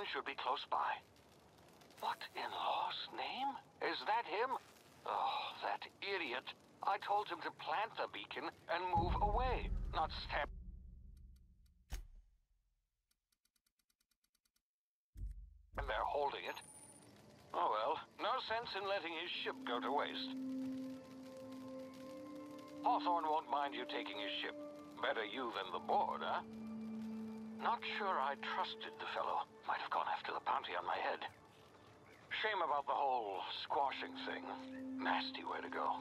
should be close by. What in law's name? Is that him? Oh, that idiot. I told him to plant the beacon and move away, not stand. And they're holding it. Oh well, no sense in letting his ship go to waste. Hawthorne won't mind you taking his ship. Better you than the board, huh? Not sure I trusted the fellow. Might have gone after the bounty on my head. Shame about the whole squashing thing. Nasty way to go.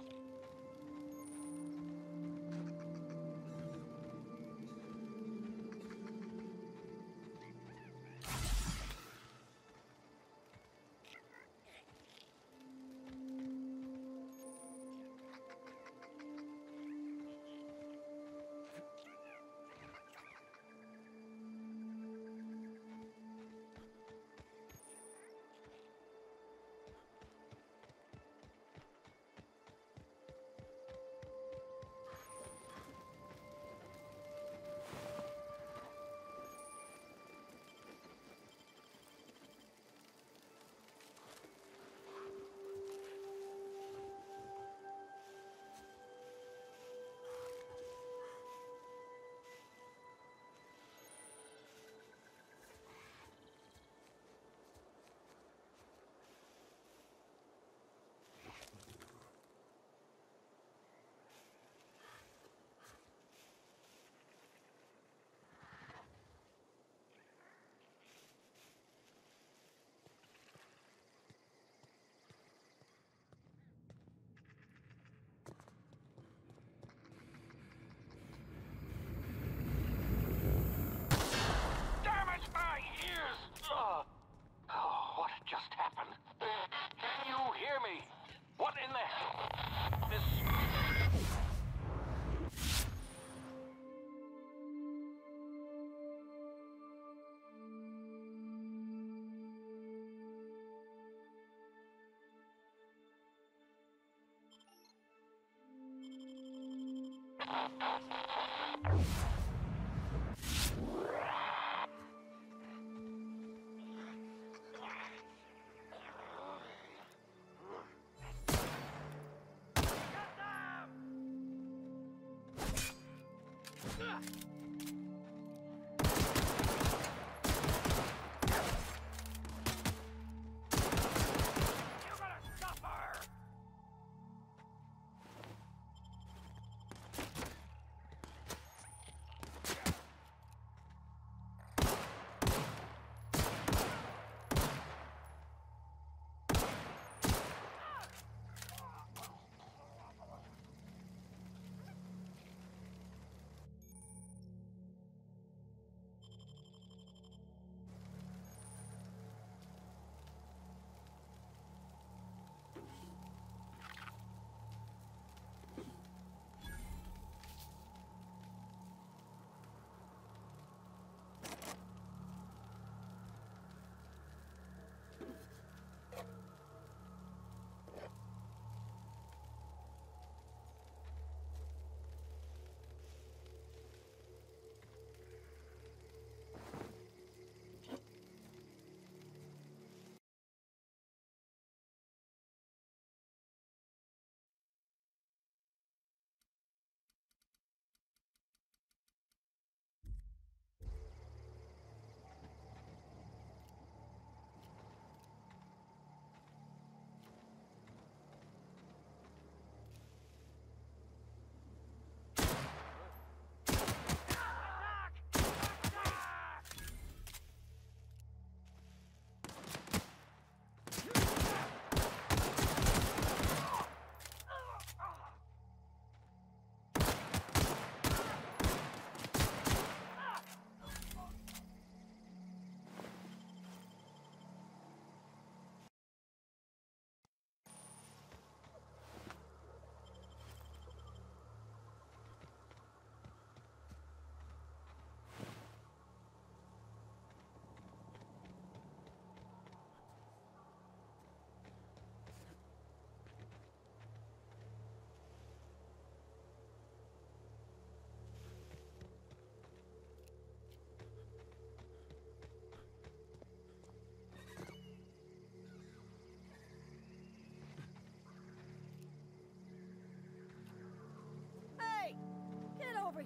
What just happened? Can you hear me? What in the hell? This...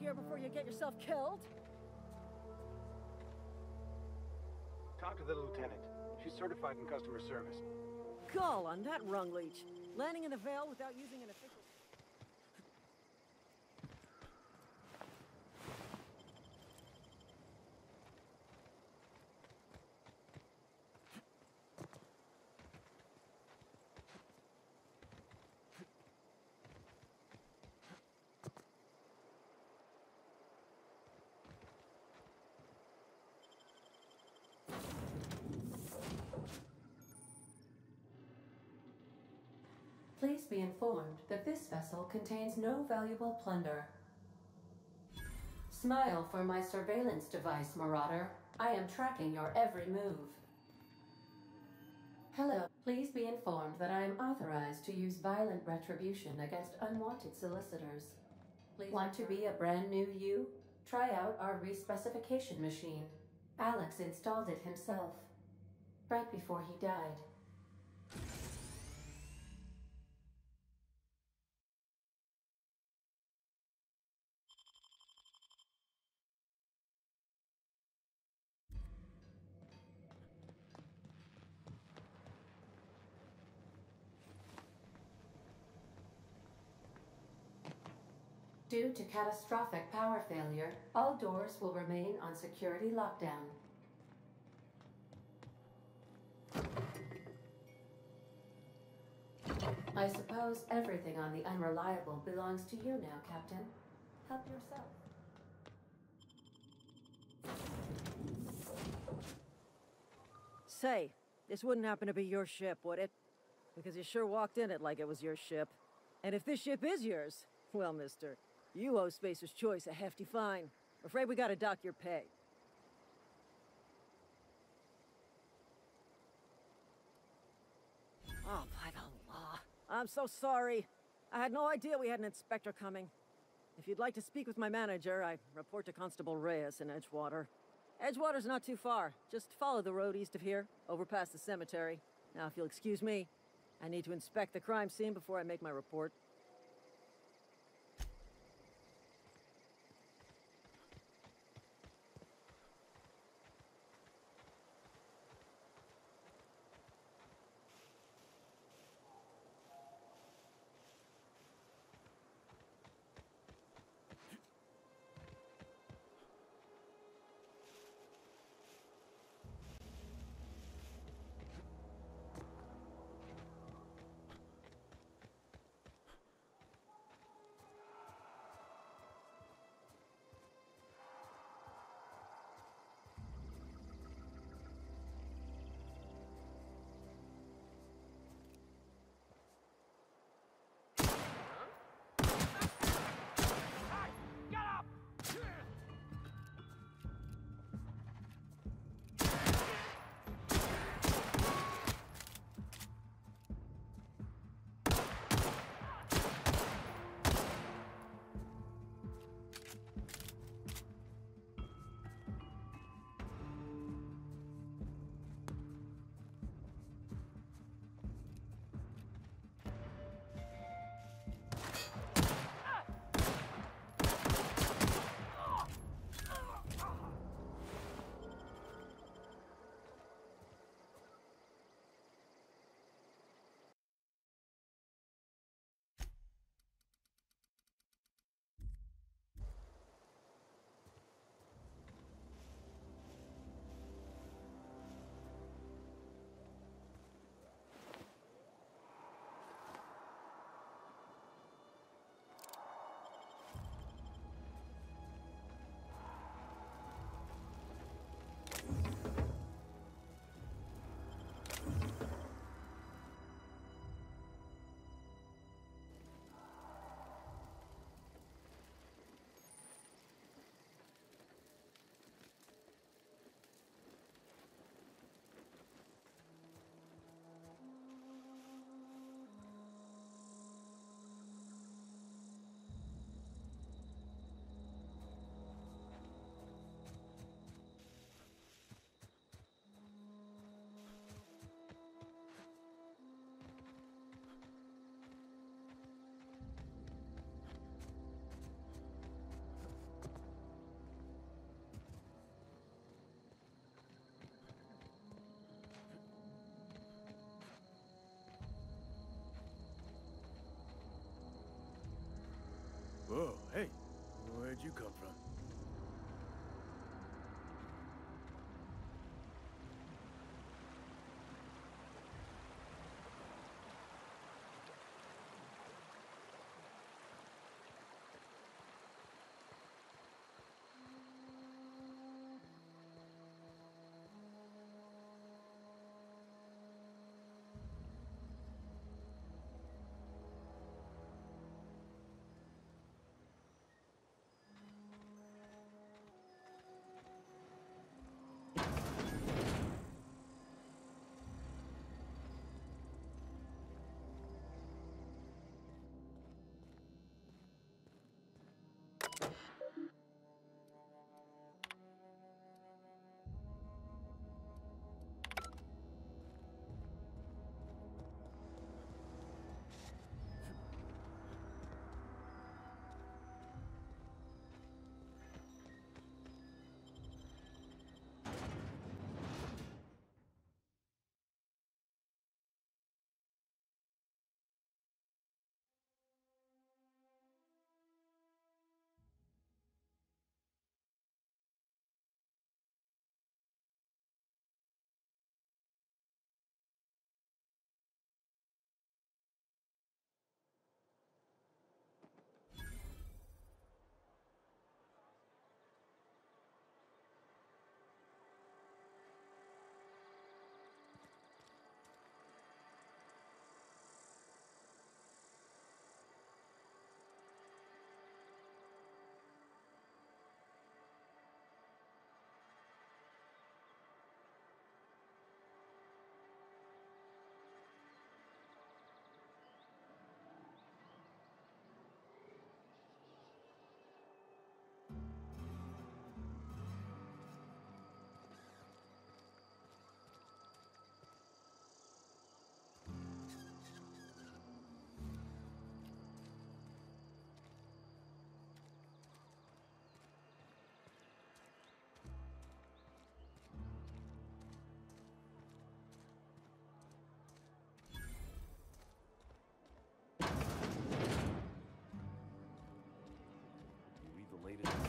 here before you get yourself killed. Talk to the lieutenant. She's certified in customer service. Gall on that rung leech. Landing in the Vale without using an official... Please be informed that this vessel contains no valuable plunder. Smile for my surveillance device, Marauder. I am tracking your every move. Hello. Please be informed that I am authorized to use violent retribution against unwanted solicitors. Please want to be a brand new you? Try out our respecification machine. Alex installed it himself, right before he died. Due to catastrophic power failure, all doors will remain on security lockdown. I suppose everything on the Unreliable belongs to you now, Captain. Help yourself. Say, this wouldn't happen to be your ship, would it? Because you sure walked in it like it was your ship. And if this ship is yours, well, mister, you owe Spacer's Choice a hefty fine. Afraid we gotta dock your pay. Oh, by the law. I'm so sorry. I had no idea we had an inspector coming. If you'd like to speak with my manager, I report to Constable Reyes in Edgewater. Edgewater's not too far. Just follow the road east of here, over past the cemetery. Now, if you'll excuse me, I need to inspect the crime scene before I make my report. Whoa, hey, where'd you come from? You read the latest